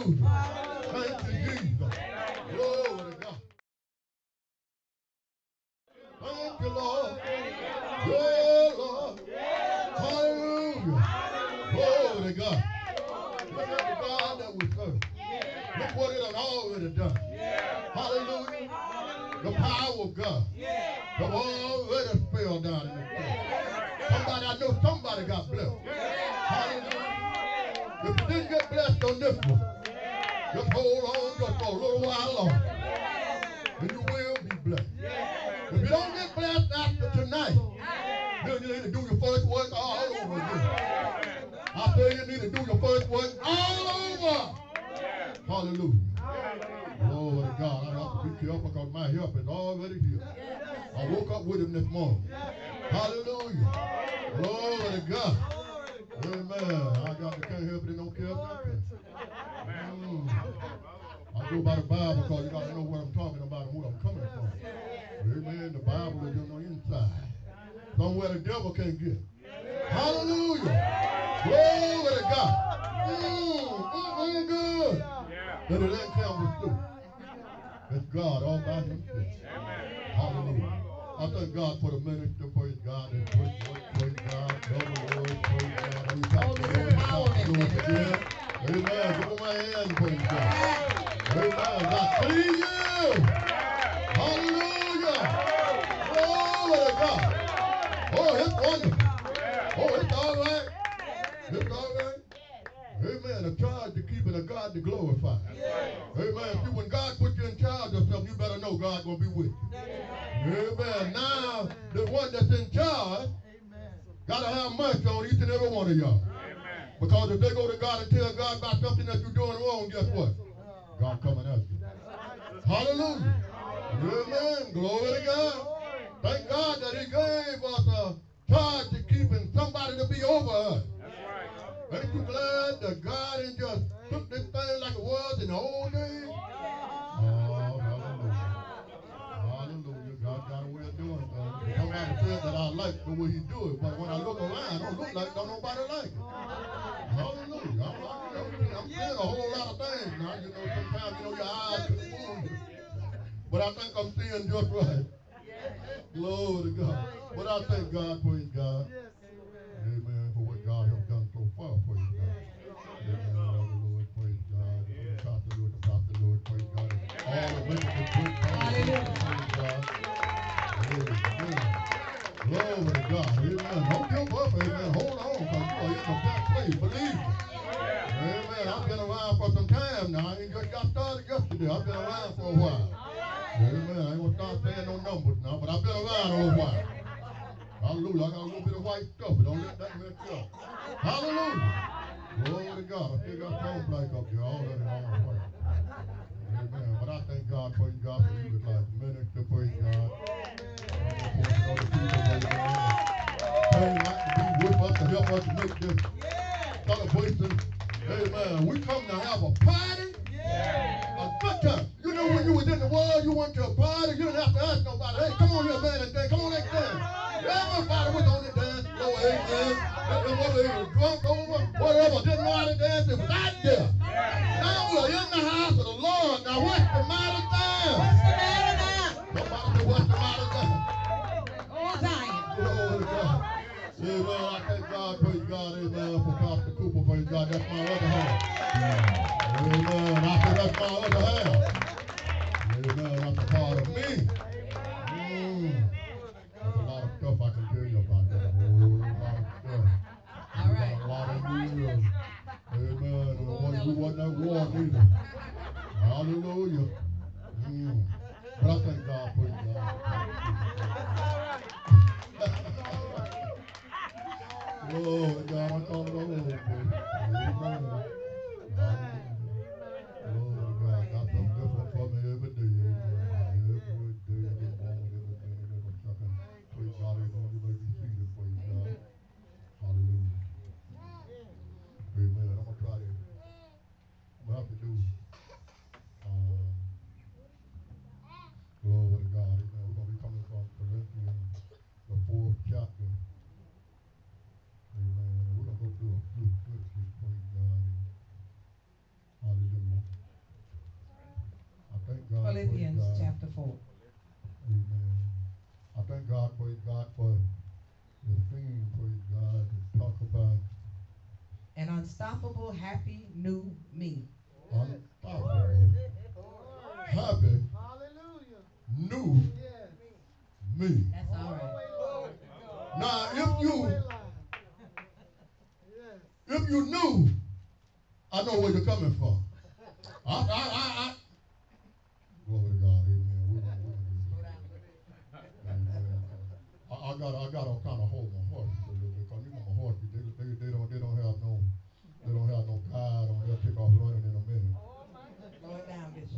Hallelujah. Thank you, Jesus. Glory to God. Thank you, Lord. Yeah, Lord. Hallelujah. Glory to God. Look at the God that we serve. Look what it has already done. Hallelujah. The power of God. The already fell down in the church. Somebody, I know somebody got blessed. Hallelujah. If you didn't get blessed on this one, just hold on just for a little while longer. And you will be blessed. If you don't get blessed after tonight, then you need to do your first work all over again. I say you need to do your first work all over. Hallelujah. Glory to God. I have to be careful because my help is already here. I woke up with him this morning. Hallelujah. Glory to God. Amen. I got the can't help it, don't care nothing. I go by the Bible because you got to know what I'm talking about and where I'm coming from. Amen. The Bible is on the inside. Somewhere the devil can't get. Hallelujah. Glory to God. Good. But it ain't come with you. It's God all by himself. Hallelujah. I thank God for the minister. Praise God. And praise God. Love the Lord. Praise God. We talk to the Lord again. Amen. Give him my hand. Praise God. Amen. God see you. Hallelujah. Glory to God. Oh, it's wonderful. Oh, it's all right. It's all right. Amen. A charge to keep and a God to glorify. Amen. See, when God puts you in charge of something, you better know God's going to be with you. Amen. Now, the one that's in charge got to have mercy on each and every one of y'all. Because if they go to God and tell God about something that you're doing wrong, guess what? God coming after you. Hallelujah. Amen. Glory to God. Thank God that he gave us a charge to keeping somebody to be over us. Ain't you glad that God ain't just took this thing like it was in the old days? Oh, hallelujah. Hallelujah. God got a way of doing things. Somebody said that I like the way he do it, but when I look around, don't look like don't nobody like it. Hallelujah. I'm seeing a whole lot of things now. You know, sometimes, your eyes can fool you. But I think I'm seeing just right. Glory to God. But I thank God, praise God. Amen, for what God has done so far for you. Amen, all the Lord, praise God. Shout the Lord, praise God. All the witnesses, praise God. Praise God. Amen. Glory to God. Amen. Don't give up, amen. Hold on, because you are in the best place. Believe me. Amen. I've been around for some time now. I ain't just got started yesterday. I've been around for a while. Amen. I ain't going to start saying no numbers now, but I've been around a little while. Hallelujah. I got a little bit of white stuff, but don't let that mess you up. Hallelujah. Glory to God. I still got phone blank up there. All of it all white. Amen. But I thank God, praise God, for you like minister, praise God. Praying like to be with us to help us to make this celebration. Amen. We come to have a party. A good time. You know when you was in the world, you went to a party, you didn't have to ask nobody, hey, come on here, man, and dance. Come on, let's dance. Everybody was on the dance floor, amen. And whether they were drunk over, whatever, didn't know how to dance, it was out there. Now we're in the house of the Lord. Now what's the matter now? What's the matter now? Somebody say, what's the matter now? Oh, Zion. Glory to God. Amen. I thank God, praise God, amen, for Pastor Cooper, praise God. That's my other hand. Amen. I said that's my other half. Amen. That's a part of me. There's a lot of stuff I can tell you about that. A whole lot of stuff. We got a lot of years. Amen. We wasn't at war neither. Hallelujah. But I thank God for you, God. Glory to God. I call it all over. Amen. Glory to God. Got something different for me every day. Every day, every morning, every minute, every second. Praise God. Amen. You may be seated. Praise God. Hallelujah. Amen. I'm going to try to, I'm going to have to do, glory to God. Amen. We're going to be coming from Corinthians, the 4th chapter. Amen. And we're going to go through a few scriptures. Praise God. unstoppable, happy, new me. Unstoppable, happy, new me. That's all right. Now, if you knew, I know where you're coming from. Glory to God, amen. We're gonna do this. Amen. I got to kind of hold my horse a little bit, because you know my horse, they don't have no guide on. They'll take off running in a minute. Slow it down, Bishop.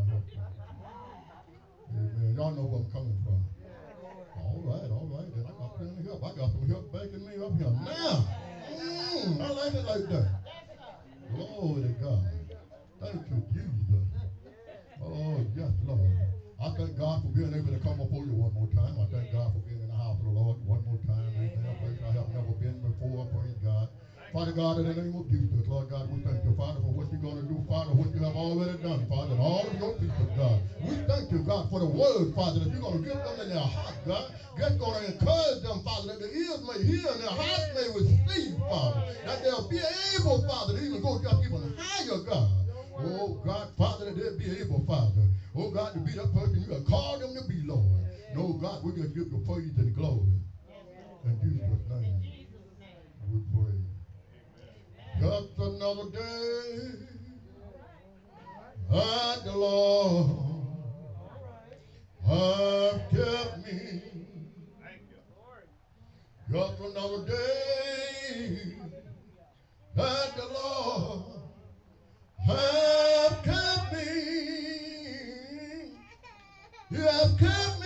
Amen. Y'all know where I'm coming from. All right. Then I got plenty of help. I got some help backing me up here now. I like it like that. Glory to God. Thank you, Jesus. Oh, yes, Lord. I thank God for being able to come before you one more time. I thank God for being in the house of the Lord one more time. Amen. A place I have never been before. Praise God. Father God, in the name of Jesus, Lord God, we thank you, Father, for what you're going to do, Father, what you have already done, Father, and all of your people, God. We thank you, God, for the word, Father, that you're going to give them in their heart, God. You're going to encourage them, Father, that their ears may hear and their hearts may receive, Father, that they'll be able, Father, to even go just even higher, God. Oh, God, Father, that they'll be able, Father, oh, God, to be that person you have called them to be, Lord. No, God, we just give you praise and glory. In Jesus' name, we pray. Just another day and the Lord has kept me. Just another day and the Lord has kept me. He has kept me.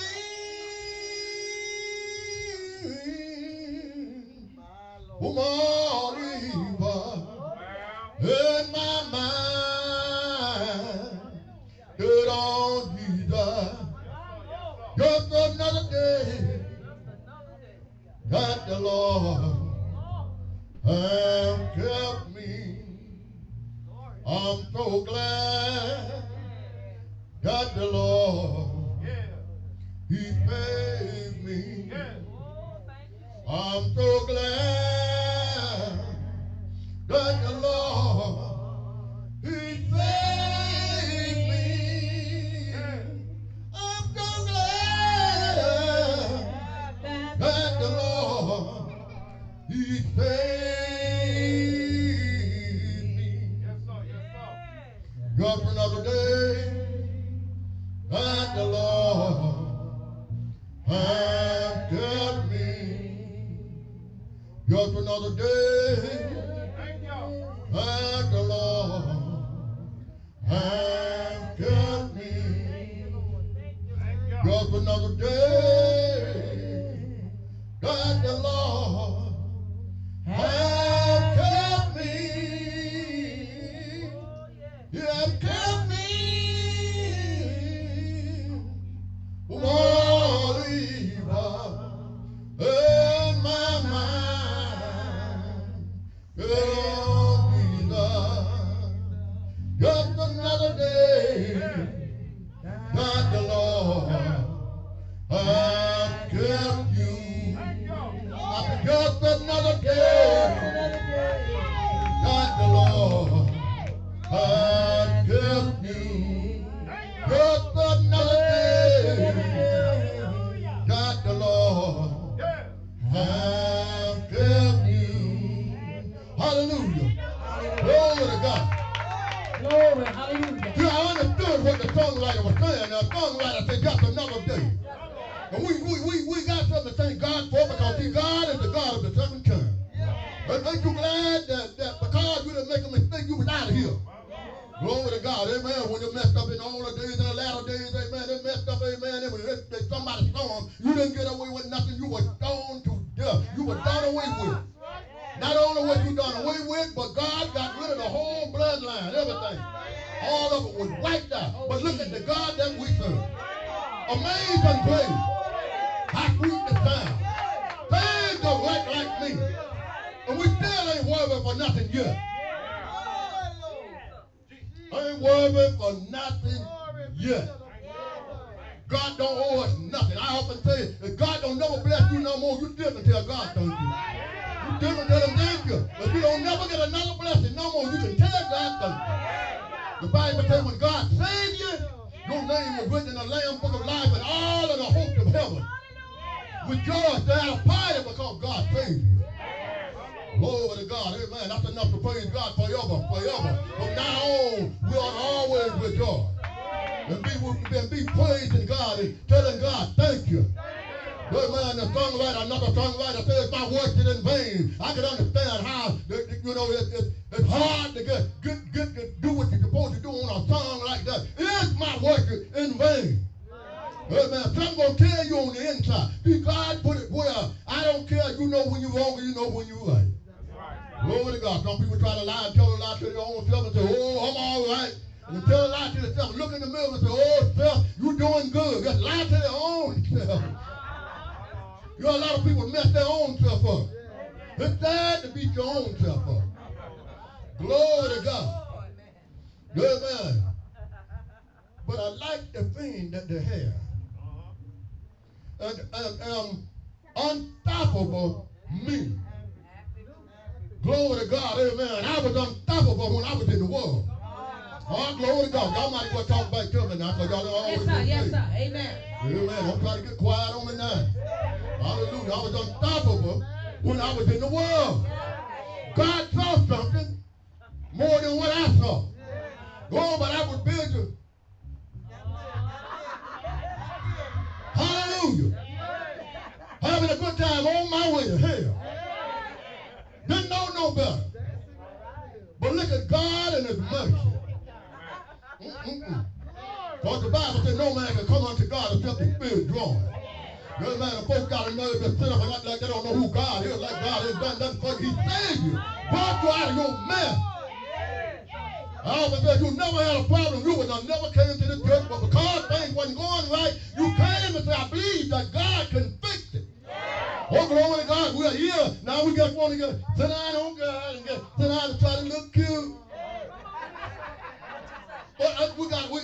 From all evil in my mind, good on Jesus. Just another day that the Lord has kept me. I'm so glad that the Lord, He saved me. I'm so glad that the Lord, He saved me. I'm so glad that the Lord, He saved me. Just another day that the Lord has kept me. Just another day that the Lord has kept me. Just another day that the Lord has kept me. He has kept me from all evil in my mind. Oh, Jesus. Just another day that the Lord has kept you. Just another day that the Lord has kept you. Just another day that the Lord has kept you. Hallelujah. Glory to God. Glory, hallelujah. See, I understood what the songwriter was saying. The songwriter said just another day. And we got something to thank God for, because see, God is the God of the second chance. And ain't you glad that because you didn't make a mistake, you was out of here. Glory to God, amen. When you messed up in all the days and the latter days, amen, they messed up, amen. They somebody stoned, you didn't get away with nothing. You were stoned to death. You were done away with. Not only was you done away with, but God got rid of the whole bloodline, everything. All of it was wiped out. But look at the God that we serve. Amazing grace. How sweet the sound. Saved a wretch like me. And we still ain't worthy for nothing yet. I ain't worthy for nothing yet. God don't owe us nothing. I often say, if God don't never bless you no more, you still can tell God, don't you? You to him and tell him thank you. If you don't never get another blessing no more, you can tell God thank you. The Bible says when God saved you, your name was written in the Lamb Book of Life and all of the hope of heaven. Rejoice, they had a party because God saved you. Glory to God. Amen. That's enough to praise God forever, forever. From now on, we ought to always rejoice. And be praising God and telling God, thank you. Amen. The songwriter, another songwriter says, my work is in vain. I can understand how, it's hard to get do what you're supposed to do on a song like that. Is my work in vain? Amen. Something's going to tell you on the inside. See, God put it where I don't care. You know when you're wrong and you know when you're right. Glory to God. Some people try to lie and tell a lie to their own self and say, oh, I'm all right. And tell a lie to themselves. Look in the mirror and say, oh, self, you're doing good. Just lie to their own self. You know, a lot of people mess their own self up. It's sad to beat your own self up. Glory to God. Amen. But I like the thing that they have. And unstoppable me. Glory to God, amen. I was unstoppable when I was in the world. Oh, glory to God. Y'all might as well talk back to me now, because y'all don't always Yes, sir. Amen. Amen. Don't try to get quiet on me now. Hallelujah. I was unstoppable when I was in the world. God saw something more than what I saw. Oh, but I was busy. Hallelujah. Having a good time on my way to hell. Didn't know no better. But look at God and his mercy. Because the Bible said no man can come unto God except the Spirit drawn. Amen. The folks got a nerve to sit up and act like they don't know who God is, like God has done nothing for you. He saved you. Brought you out of your mess. I always said you never had a problem. You would have never came to this church, but because things wasn't going right, you came and said, I believe that God can fix it. Oh, glory to God, we're here. Now we just want to get sit down on God and sit down and try to look cute. But we got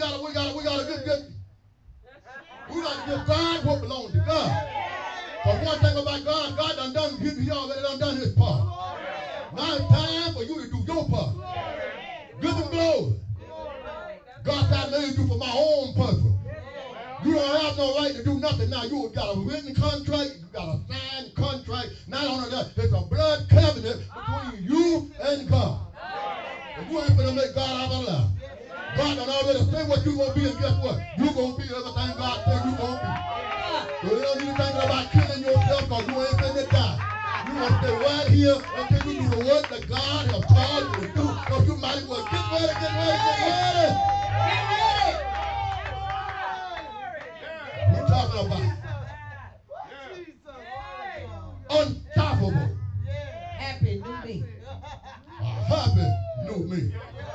to give God what belongs to God. But one thing about God, he already done his part. Now it's time for you to do your part. Give him glory. God said, I made you for my own purpose. You don't have no right to do nothing now. You got a written contract. You got a signed contract. Not only that, it's a blood covenant between you and God. And you ain't going to make God out of lie. God done already say what you're going to be, and guess what? You're going to be everything God said you're going to be. So you don't need to think about killing yourself, because you ain't going to die. You want to stay right here until you do the work that God has called you to do. So you might as well get ready, get ready, get ready. We're talking about unstoppable. Happy new me. A happy new me.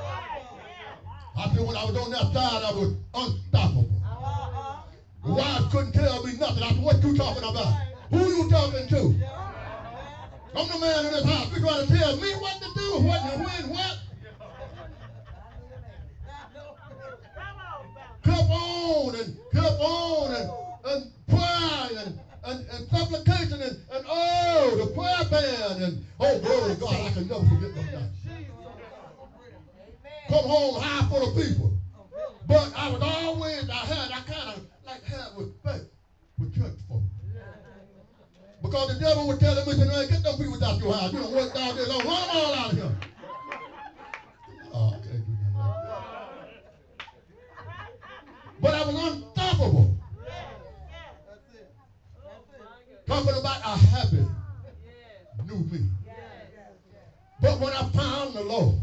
I said when I was on that side, I was unstoppable. The wives couldn't tell me nothing. I said, what you talking about? Who you talking to? I'm the man in this house. You're trying to tell me what to do, what and when, what? Kept on and prayer and supplication and oh, the prayer band and oh, glory to God, I can never forget those nights. Come home high full of people. But I was always, I kind of like had respect for church folks. Because the devil would tell them, man, get them people out your house. You don't work down there long. Run them all out of here. Oh, I can't do nothing like that. But I was unstoppable. Talking about a happy new me. But when I found the Lord,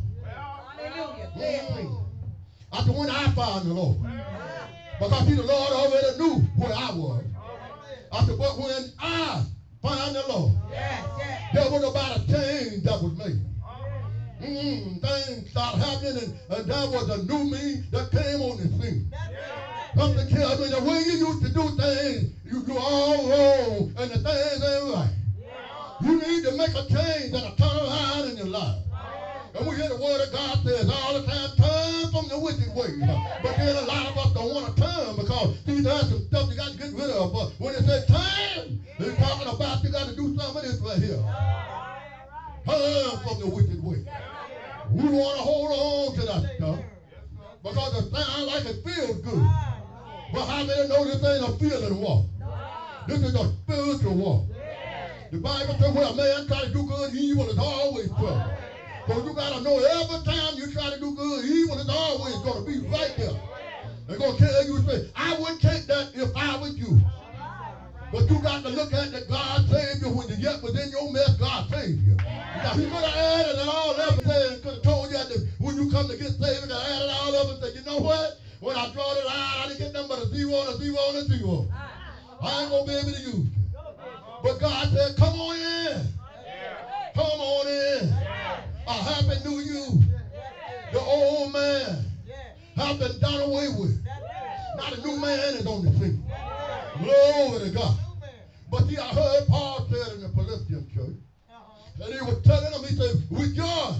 I said, when I found the Lord, because see, the Lord already knew where I was. I said, but when I found the Lord, there was about a change that was made. Things started happening, and there was a new me that came on the scene. Something tells me the way you used to do things, you all wrong, and the things ain't right. You need to make a change and a turnaround in your life. And we hear the word of God says all the time, turn from the wicked ways. But then a lot of us don't want to turn because see, there's some stuff you got to get rid of. But when it says turn, it's talking about you got to do some of this right here. Turn from the wicked way. We want to hold on to that stuff because it sounds like it feels good. But how many know this ain't a feeling walk? This is a spiritual walk. The Bible says, well, man try to do good, evil is always trouble. So you got to know every time you try to do good, evil is always going to be right there. They're going to tell you, say, I wouldn't take that if I was you. But you got to look at that God saved you when you yet was in your mess, God saved you. Now, he could have added and all of it, and could have told you that when you come to get saved, he could have added all of it and said, you know what? When I draw the line, I didn't get nothing but a zero and a zero and a zero. I ain't going to be able to use it. But God said, come on in. Come on in. A happy new you. The old man has been done away with. Now the new man is on the scene. Glory to God. But see, I heard Paul said in the Philippians church, and he was telling them, he said, rejoice.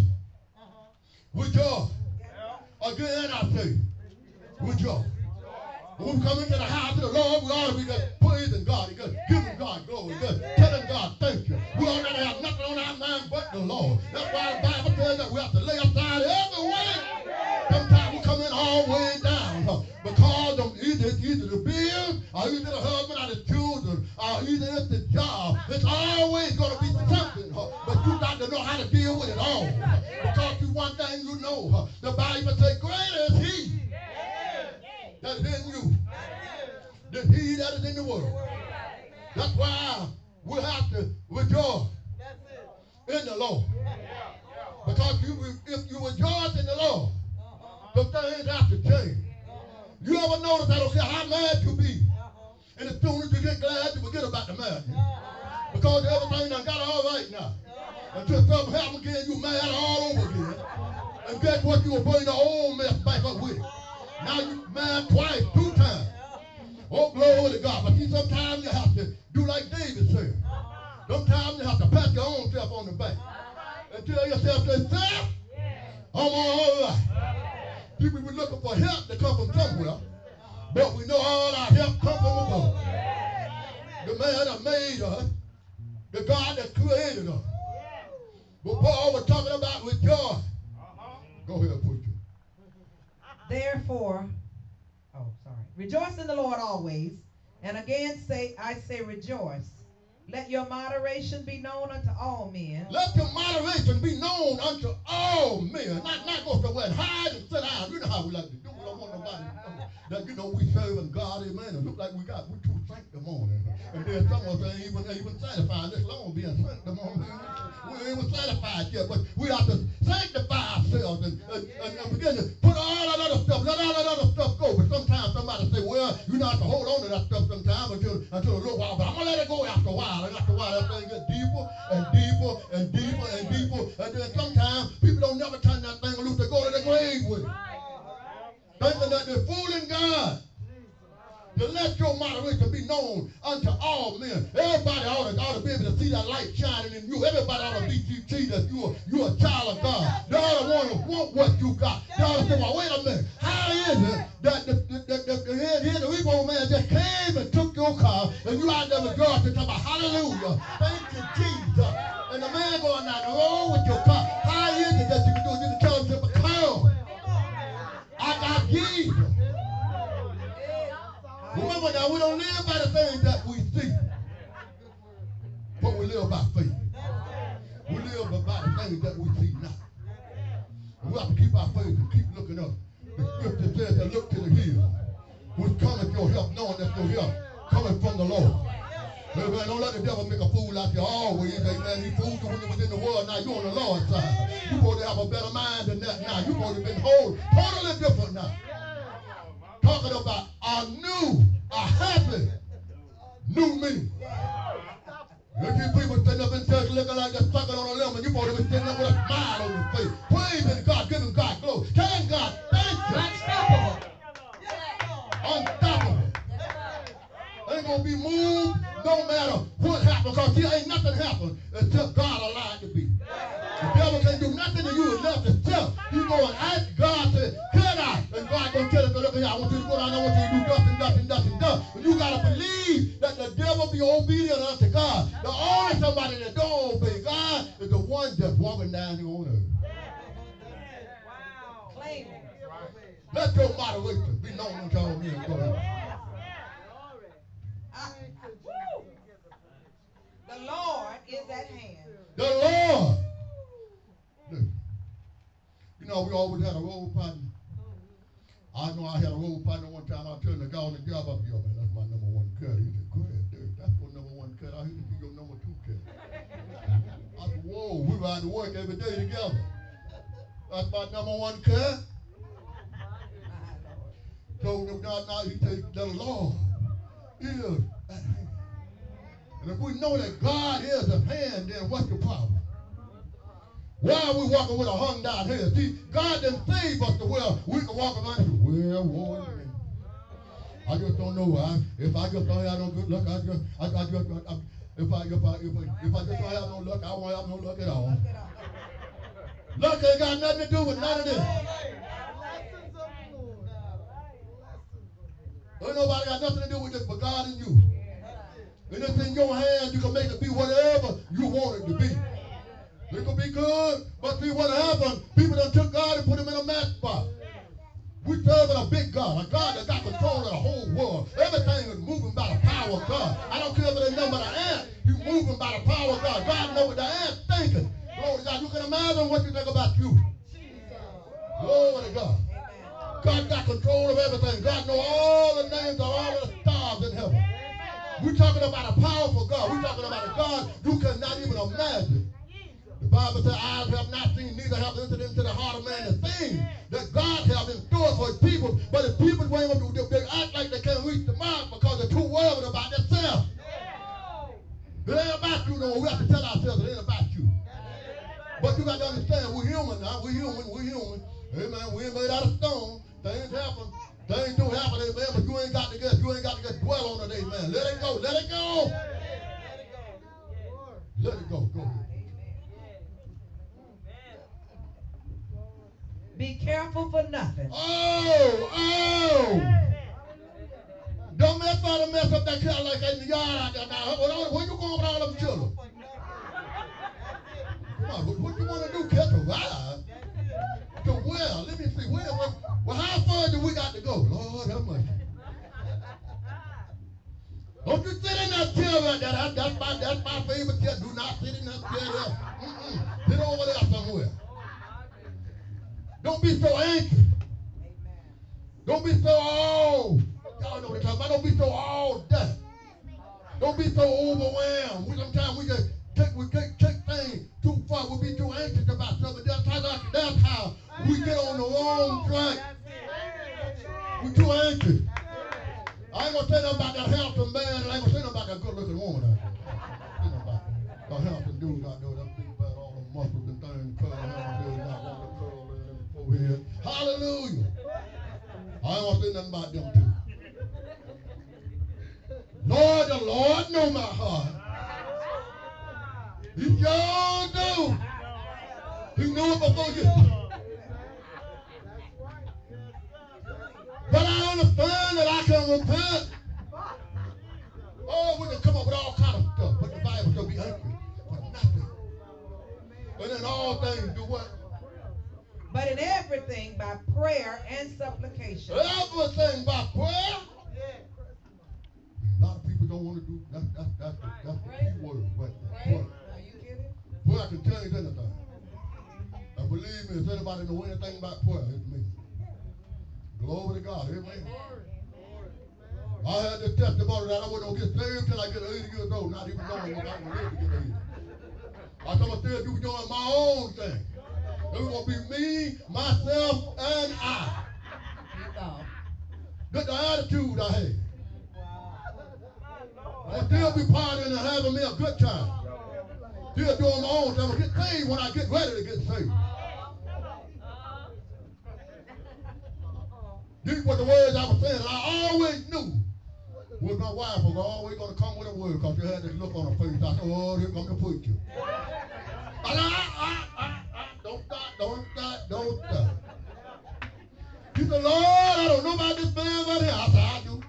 Rejoice. Again I say, rejoice. When we come into the house of the Lord, we ought to be just praising God, just giving God glory, just telling God thank you. We ought not to have nothing on our mind but the Lord. That's why the Bible says that we have to lay aside every weight. Sometimes we come in all the way down because it's either the bill, or either the husband, or the children, or either it's the job. It's always going to be something. But you got to know how to deal with it all. Because you one thing you know, the Bible says, greater is He that is in you than he that is in the world. That's why we have to rejoice in the Lord. Because if you rejoice in the Lord, the things have to change. You ever notice, I don't care how mad you be, and as soon as you get glad, you forget about the madness. Because everything done got all right now. Until something happens again, you mad all over again. And guess what? You will bring the old mess back up with it. Now you mad twice, 2 times. Oh, glory to God. But see, sometimes you have to do like David said. Sometimes you have to pat your own self on the back. And tell yourself, say, self, I'm all right. See, we were looking for help to come from somewhere. But we know all our help comes from above. The man that made us, the God that created us. But Paul was talking about rejoice. Go ahead, preacher. Therefore, rejoice in the Lord always. And again I say rejoice. Let your moderation be known unto all men. Let your moderation be known unto all men. Not go somewhere and hide and sit down. You know how we like to do it. I don't want nobody to know that, you know, we serving God, amen. It look like we too sanctimonious. And then some of us ain't even satisfied. This long being sanctimonious. We ain't even satisfied yet, but we have to sanctify ourselves and begin to put all that other stuff, let all that other stuff go. But sometimes somebody say, well, you know, have to hold on to that stuff sometimes until a little while, but I'm going to let it go after a while. And after a while, that thing gets deeper and deeper and deeper and deeper. And then sometimes people don't never turn that thing loose. They go to the grave with it. Thinking that they're fooling God. To let your moderation be known unto all men. Everybody ought to be able to see that light shining in you. Everybody ought to see that you're a child of God. They ought to want what you got. They ought to say, well, wait a minute. How is it that the evil man just came and took your car and you out there with God to talk about hallelujah. Thank you, Jesus. And the man going down the road with your car. How is it that you can do it? You can tell him, come. I got Jesus. Remember now, we don't live by the things that we see, but we live by faith. We live by the things that we see now. And we have to keep our faith and keep looking up. The scripture says that look to the hill, which cometh your help, knowing that your help coming from the Lord. Amen. Don't let the devil make a fool out of you always. Amen. He fooled you when you was in the world. Now you're on the Lord's side. You're supposed to have a better mind than that now. You're supposed to be whole, totally different now. Talking about a happy new me. Look at people sitting up in church looking like they're sucking on a lemon. You're supposed to be sitting up with a smile on your face. Praising God, giving God glory. Telling God, thank you. Unstoppable. Unstoppable. Ain't going to be moved no matter what happens. Because here ain't nothing happen until God allowed it to be. The devil can't do nothing to you unless itself. You go and ask God to cut out. And God going to tell us, look here, I want you to go down, I want you to do nothing. But you got to believe that the devil be obedient unto God. The only somebody that don't obey God is the one that's Let your moderation be known unto all men. Go ahead. The Lord is at hand. The Lord. Listen. You know, we always had a role partner. I know I had a role partner one time. I turned the guy on the job up. Yo, man, that's my number one cut. He said, go ahead, dude. That's your number one cut. I need to be your number two cut. I said, whoa, we ride to work every day together. That's my number one cut. So now he said, the Lord is at hand. And if we know that God is at hand, then what's the problem? Why are we walking with a hung down head? See, God didn't save us to where we can walk around and say, well, Lord, I just don't know. If I just don't have no good luck, if I just don't have no luck, I won't have no luck at all. Luck ain't got nothing to do with none of this. Ain't nobody got nothing to do with this but God and you. And it's in your hands. You can make it be whatever you want it to be. It could be good, but see what happened? People done took God and put him in a matchbox. We serve a big God, a God that got control of the whole world. Everything is moving by the power of God. I don't care if it's a number of ants. He's moving by the power of God. God knows what the ant's thinking. Glory to God. You can imagine what you think about you. Glory to God. God got control of everything. God knows all the names of all the stars in heaven. We're talking about a powerful God. We're talking about a God you cannot even imagine. The Bible says, eyes have not seen, neither have entered into the heart of man the things that God has in store for his people. But if people wait on to they act like they can't reach the mark because they're too worried about themselves. It ain't about you, no. We have to tell ourselves it ain't about you. But you got to understand, we're human now. We're human. Amen. We ain't made out of stone. Things happen. Things do happen, amen. But you ain't got to get dwell on it, amen. Let it go. Let it go. Let it go. Go ahead. Be careful for nothing. Oh! Don't mess up that cat like that in the yard out there now. Where you going with all them children? Come on, what you want to do? Catch a ride? To where? Let me see. Where? Well, how far do we got to go? Lord have mercy. Don't you sit in that chair right there. That's my favorite chair. Do not sit in that chair there. Sit over there somewhere. Don't be so anxious. Don't be so all. Y'all know what I'm talking about. Don't be so all that. Don't be so overwhelmed. Sometimes we just take things too far. We be too anxious about something. That's how we get on the wrong track. We're too anxious. I ain't gonna say nothing about that handsome man, and I ain't gonna say nothing about that good-looking woman out there. I ain't about that handsome dude out there. That big about all the muscles and things, curl around there, not want to curl in them forehead. Hallelujah. I ain't gonna say nothing about them too. Lord, the Lord know my heart. He sure do. He knew it before you. But I understand that I can repent. Oh, we can come up with all kind of stuff. But the Bible says be angry for nothing. And in all things do what? But in everything by prayer and supplication. Everything by prayer? A lot of people don't want to do that's the key word right there. Prayer. Are you kidding? Prayer can change anything. And believe me, if anybody know anything about prayer, it's me. Glory to God. Amen. I had this testimony that I wasn't going to get saved till I get 80 years old, not even knowing what I'm going to live to get 80. I told myself you were doing my own thing. It was going to be me, myself, and I. That's the attitude I had. I'll still be partying and having me a good time. Still doing my own thing. I'm going to get saved when I get ready to get saved. These were the words I was saying, and I always knew was my wife was always going to come with a word because she had this look on her face. I said, oh, here comes the preacher. Don't stop. She said, Lord, I don't know about this man right here. I said, I do.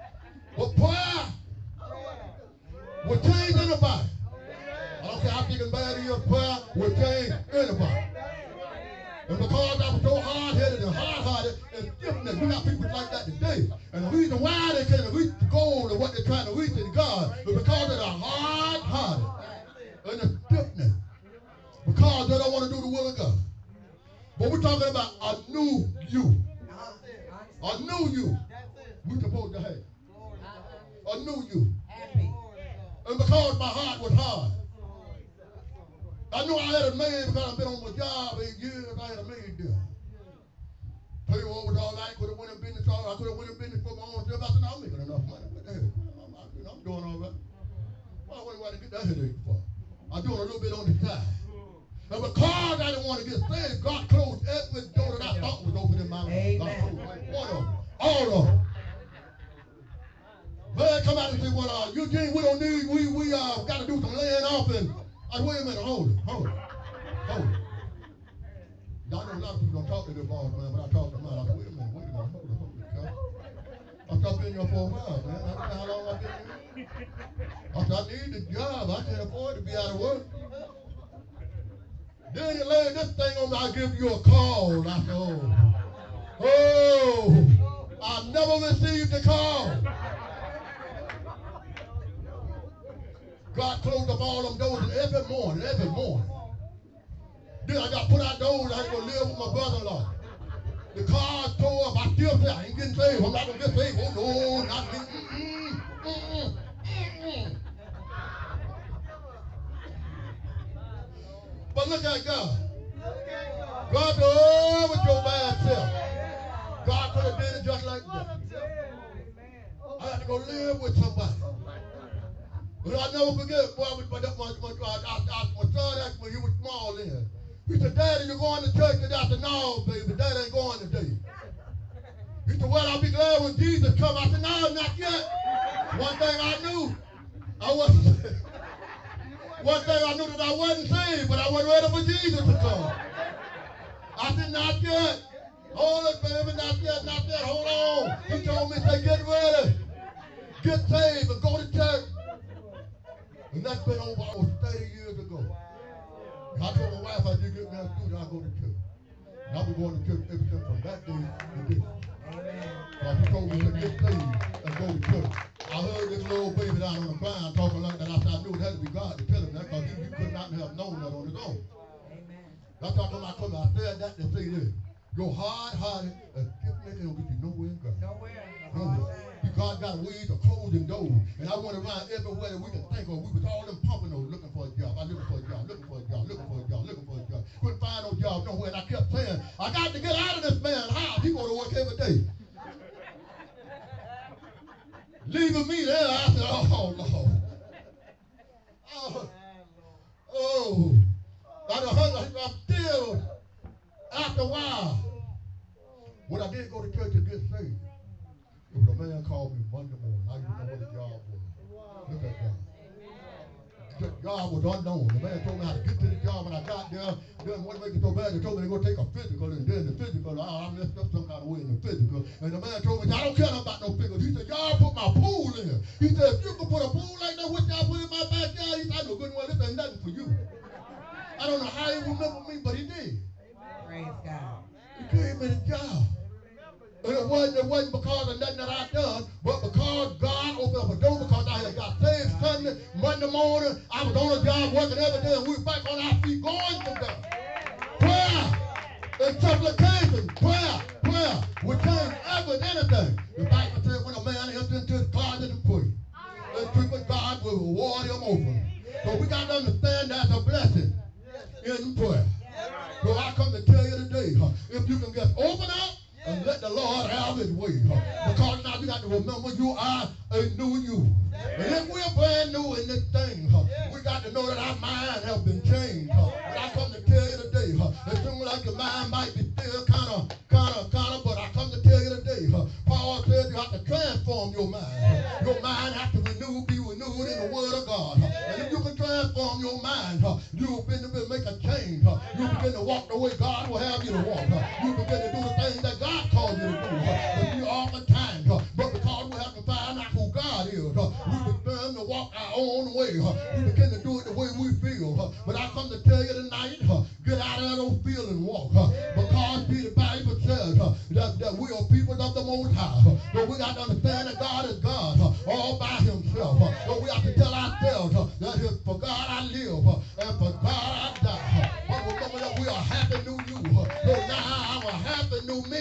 But prayer will change anybody. I don't care how big and bad your prayer will change anybody. And because I was so hard-headed and hard-hearted and stiff-necked, we got people like that today. And the reason why they can't reach the goal of what they're trying to reach in God is because they're hard-hearted and they're stiff-necked. Because they don't want to do the will of God. But we're talking about a new you. A new you. We're supposed to have. A new you. And because my heart was hard. I knew I had a maid because I've been on my job 8 years. I had a maid there. Payroll was all right. Could have went in business. I could have went in business for my own job. I said, I'm making enough money. What the hell? I'm doing all right. Why did I get that headache for? I'm doing a little bit on the side. And because I didn't want to get saved, God closed every door that I thought was open in my life. Amen. One of them. All of them. Man, come out and say, well, Eugene, we don't need, we got to do some laying off. And I said, wait a minute, hold it. Y'all know a lot of people don't talk to their boss, man, but I talk to mine. I said, wait a minute, hold it. I stopped being here for a while, man. I don't know how long I've been here. I said, I need the job. I can't afford to be out of work. Then he laid this thing on me, I'll give you a call. I said, oh, I never received a call. God closed up all them doors every morning. Then I got put out doors, I had to go live with my brother-in-law. The car tore up, I still say, I ain't getting saved. I'm not going to get saved. Oh, no, not me. But look at God. God said, oh, with your bad self. God could have did it just like that. I had to go live with somebody. But I never forget, boy, my son asked me, he was small then. He said, Daddy, you going to church today? I said, no, baby, Daddy ain't going today. He said, well, I'll be glad when Jesus comes. I said, no, not yet. One thing I knew, I wasn't saved. One thing I knew that I wasn't saved, but I wasn't ready for Jesus to come. I said, not yet. Hold it, baby, not yet, hold on. He told me, say, get ready. Get saved and go to church. And that's been over almost 30 years ago. And I told my wife, I did get me a student, I'll go to church. And I've been going to church ever since from that day to this. So she told me to get saved and go to church. I heard this little baby down on the ground talking like that. I said, I knew it had to be God to tell him that because he could not have known that on his own. That's how come I said that to say this. Your hard-hearted and stiff-necked will get you nowhere in God. Nowhere. God got ways of closing doors. And I went around everywhere that we could think of. We was all them pompanoes looking for a job. Looking for a job. Couldn't find no job nowhere. And I kept saying, I got to get out of this man's house. He go to work every day. Leaving me there, I said, oh, Lord. I'm still, after a while, when I did go to church to get saved, the man called me Monday morning. I didn't know what the job was. Look at God. The job was unknown. The man told me how to get to the job. When I got there, then what made me so bad, they told me to go take a physical. And then the physical, I messed up some kind of way in the physical. And the man told me, I don't care about no figures. He said, y'all put my pool in. He said, if you can put a pool like that, what y'all put in my backyard? He said, I know good and well, this ain't nothing for you. I don't know how he remembered me, but he did. Praise God. He gave me the job. And it wasn't because of nothing that I done, but because God opened up a door, because I had got saved Sunday, Monday morning, I was on a job working every day, and we were back on our feet going from God. Prayer and supplication, prayer would change anything. The Bible said when a man enters into his closet and prays, and God will reward him open. So we got to understand that's a blessing in prayer. So I come to tell you today, if you can just open up, and let the Lord have his way. Because now you got to remember you are a new you. And if we're brand new in this thing, we got to know that our mind has been changed. But I come to tell you today, it seems like your mind might be still kind of, but I come to tell you today, Paul said you have to transform your mind. Your mind has to be renewed in the word of God. And if you can transform your mind, you'll begin to make a change. You'll begin to walk the way God will have you to walk. You begin to do the things that God called you to do. But you oftentimes, but because we have to find out who God is, we begin to walk our own way. We begin to do it the way we feel. But I to tell you tonight, get out of those fields and walk. Because the Bible says that we are people of the Most High. But we got to understand that God is God all by himself. But we have to tell ourselves that for God I live and for God I die. But remember that we are happy new you. So now I'm a happy new me.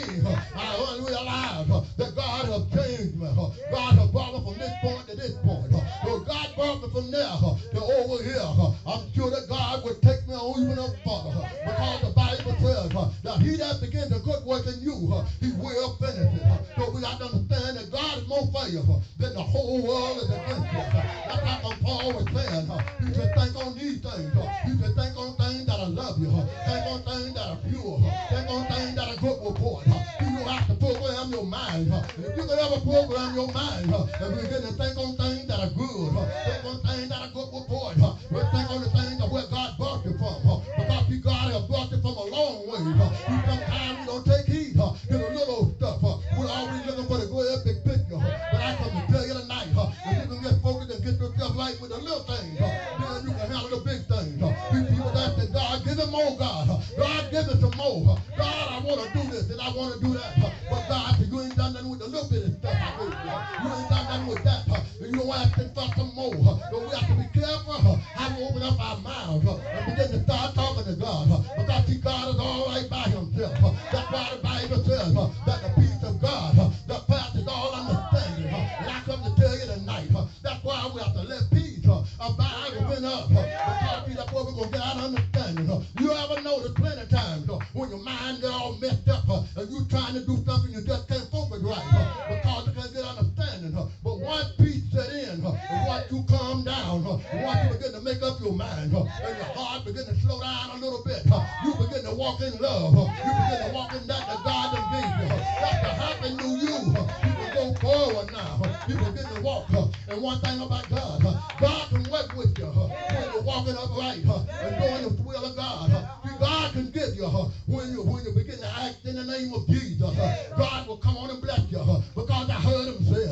I realize that God has changed me. God has brought me from this point to this point. So God brought me from there to over here. I'm sure that God would take me on even up further. Because the Bible says that he that begins a good work in you, he will finish it. So we got to understand that God is more faithful than the whole world is against you. That's like Paul was saying. You should think on these things. You should think on things that I love you. Think on things that are pure. Think on things that are good report. You don't have to program your mind. If you could ever program your mind, and you begin to think on things that are good, think on things that are good report. But think on the things of where God brought you from. Because God has brought you from a long way. Sometimes we don't take heed to the little stuff. We're always looking for the great big picture. But I come to tell you tonight, if you can get focused and get yourself right with the little things, then you can handle the big things. These people that say, God, give them more, God. God, give us some more. God, I want to do this and I want to do that. But God, you ain't done nothing with the little bit of stuff I gave you. You ain't done nothing with that. You don't ask for some more. So we have to be careful how we open up our mouths and begin to start talking to God. Because see, God is all right by himself. That's why the Bible says that the peace of God that passes all understanding. And I come to tell you tonight, that's why we have to let peace abide within us. Because see, that's where we're going to get our understanding. You ever notice plenty of times when your mind get all messed up and you trying to do something you just can't focus right because you can't get understanding. But once peace set in, and once you calm down, and once you begin to make up your mind, and your heart begin to slow down a little bit, you begin to walk in love. You begin to walk in that God done gave you. That's the happy new you. You can go forward now. You begin to walk. And one thing about God, God can work with you when you're walking upright and doing the will of God. See, God can give you when you begin to act in the name of Jesus. God will come on and bless you because I heard him say,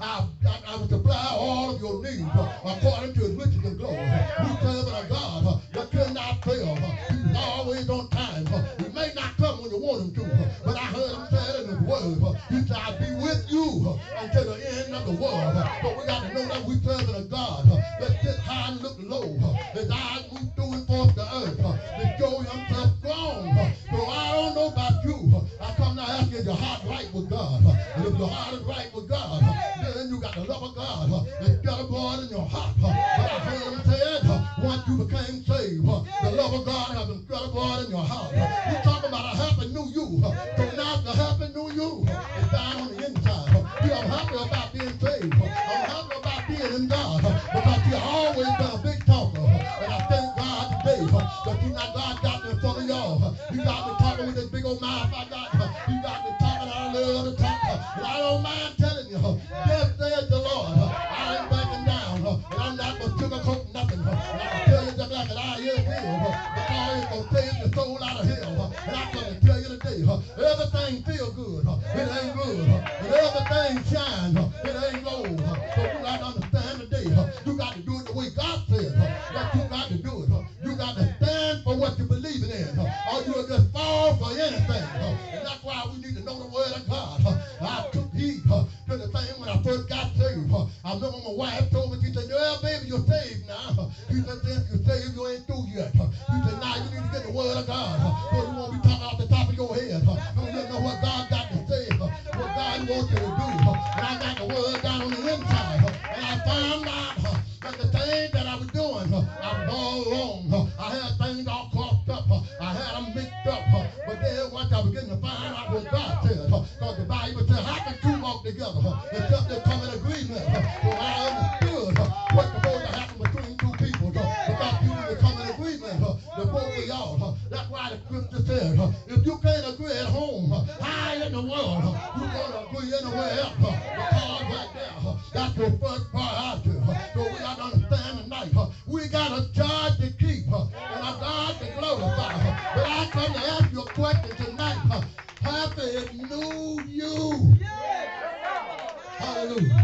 I will supply all of your needs according to his riches and glory. We serve a God that cannot fail. He's always on time. He may not come when you want him to, but I heard him say it in his word. He said, I'll be with you until the end of the world. But we got to know that we serve a God that sits high and look low. His eyes move through and forth the earth to show himself strong. So I don't know about you. I come to ask you, is your heart right with God? And if your heart is right with God, then you got the love of God that's got abroad in your heart. But I heard him say it, once you became saved, the love of God has been spread abroad in your heart. He's talking about a happy new you. So now the happy new you is down on the inside. I'm happy about being saved. I'm happy about being in God. Because you've always been a big talker. And I thank God today that you not God got me in front of y'all. He got me talking with this big old mouth I got. He got me talking, I love to talk. And I don't mind telling you, just says the Lord. I ain't backing down. And I'm not going to sugarcoat nothing. And I can tell you just like it I is here. Because it's going to save your soul out of hell. And I'm going to tell you today, everything feel good. It ain't good. And everything shine. It ain't gold. So you got to understand today, you got to do it the way God says. That you got to do it. You got to stand for what you believe in. Or you'll just fall for anything. And that's why we need to know the word of God. I took heed to the thing when I first got saved. I remember my wife told me, she said, well, baby, you're saved now. She said, since you're saved, you ain't through yet. She said, now you need to get the word of God. So you won't be talking off the top of your head. You don't know what God got to say, what God wants you to do. And I got the word down on the inside. And I found out that the thing that I was doing, I was all wrong. I had things all crossed up. I had them mixed up. But then once I began to find out what God said, because the Bible said, how can two walk together except they come in agreement? So I understood what's supposed to happen between two people. Because you need to come in agreement, the both of y'all. That's why the scripture said, if you can't agree at home, how in the world you going to agree anywhere else? Because right there, that's your first priority. So we got to understand tonight, we got a charge to keep and a God to glorify. But I come to ask you a question tonight. Happy New You. Hallelujah.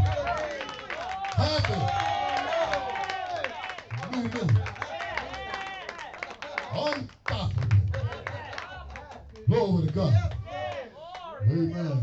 Happy New You. Unstoppable. Glory to God. Amen.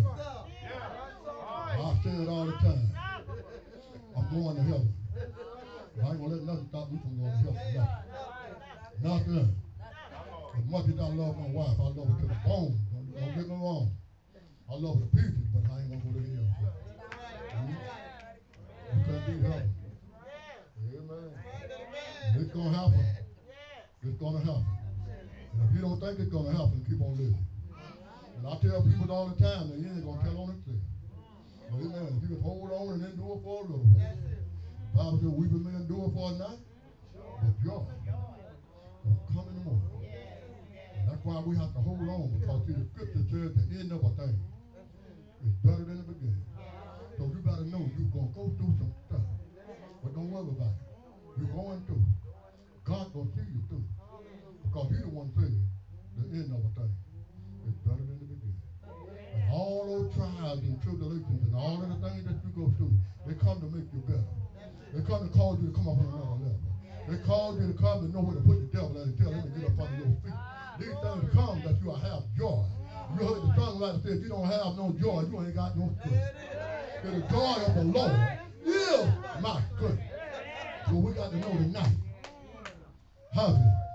I say it all the time. I'm going to heaven. I ain't going to let nothing stop me from going to heaven. Nothing. Nothing. As much as I love my wife, I love her to the bone. Don't get me wrong. I love her to pieces, but I ain't going to go to hell. You can't beat heaven. Amen. It's going to happen. It's going to happen. And if you don't think it's going to happen, keep on living. And I tell people all the time that you ain't going to tell on itself. Amen. If you can hold on and endure for a little while. The Bible says weeping may endure for a night, but joy will come in the morning. And that's why we have to hold on, because see, the scripture says the end of a thing is better than the beginning. So you got to know you're going to go through some stuff. But don't worry about it. You're going through. God's going to see you through. Because he's the one saying the end of a thing is better than the beginning. And all those trials and tribulations and all of the things that you go through, they come to make you better. They come to cause you to come up on another level. They cause you to come and know where to put the devil at and tell him to get up under your feet. These things come that you will have joy. You heard the songwriter say, if you don't have no joy, you ain't got no strength. The joy of the Lord is my strength. So we got to know tonight. Husband,